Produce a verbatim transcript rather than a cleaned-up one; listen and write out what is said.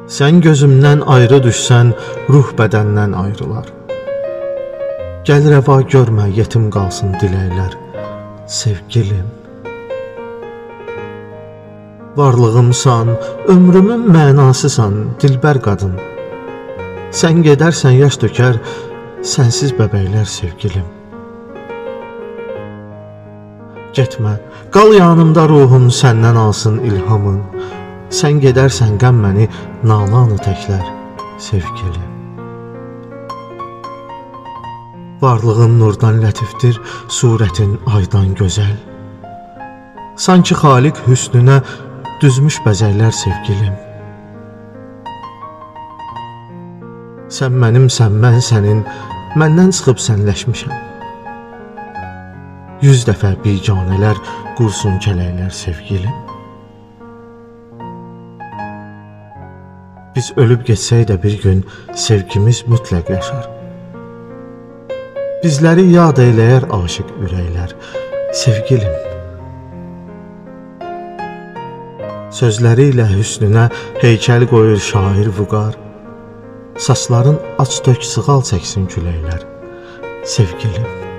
Sən gözümdən ayrı düşsən, ruh bədəndən ayrılar. Gəl rəva görmə, yetim qalsın diləklər, sevgilim. Varlığımsan, ömrümün mənasısan, dilbər qadın. Sən gedərsən, yaş dökər, sənsiz bəbəklər, sevgilim. Getmə, qal yanımda ruhum səndən alsın ilhamın. Sən gedərsən, qəm məni nalanı təklər, sevgilim. Varlığın nurdan lətifdir, surətin aydan gözəl. Sanki Xaliq hüsnünə düzmüş bəzəklər, sevgilim. Sən mənimsən, mən sənin, məndən çıxıb sənləşmişəm. Yüz dəfə biganələr qursun kələklər, sevgilim. Biz ölüb geçsək də bir gün sevgimiz mütləq yaşar. Bizləri yad eyləyər aşıq ürəklər, sevgilim. Sözləri ilə hüsnünə heykəl qoyur şair Vüqar. Saçların aç tök sığal çəksin küləklər, sevgilim.